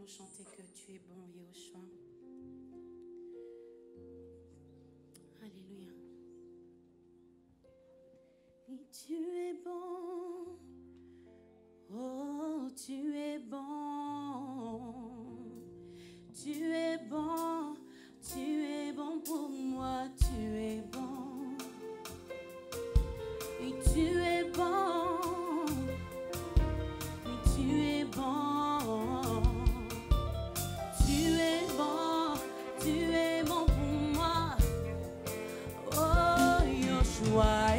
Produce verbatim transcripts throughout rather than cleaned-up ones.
allons chanter que tu es bon, Yahushua. Alléluia. Et tu es bon, oh tu es bon, tu es bon, tu es bon pour moi, tu es bon. Et tu es bon, et tu es bon, tu es bon, tu es bon pour moi, oh Yahushua.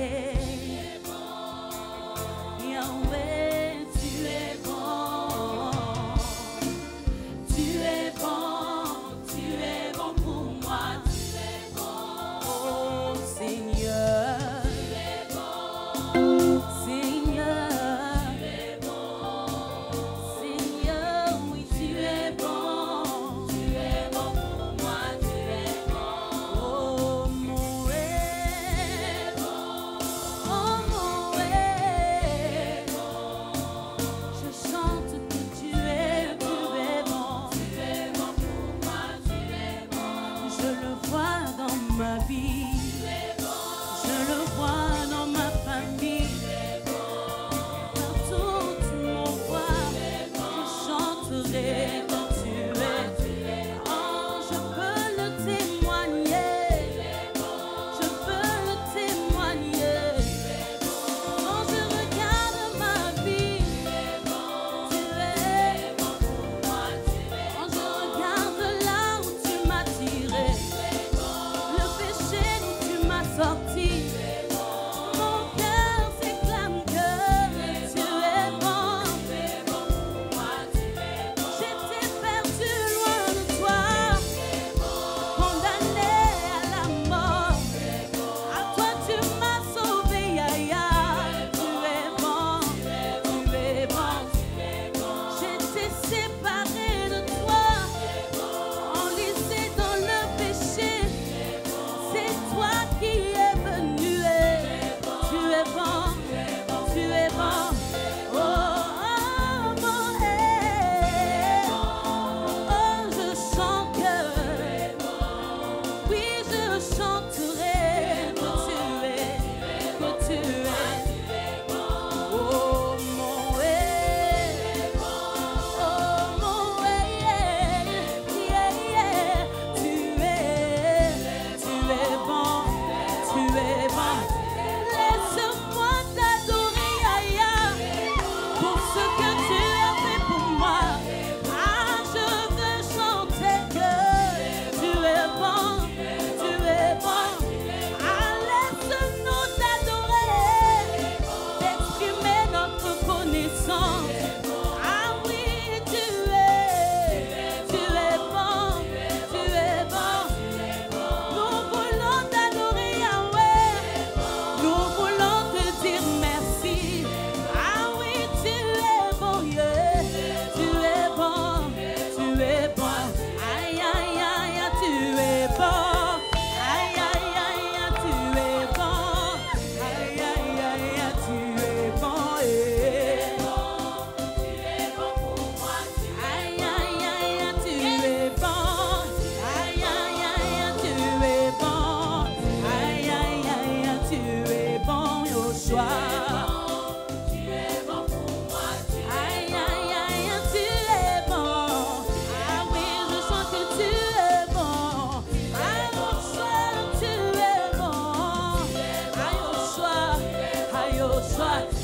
But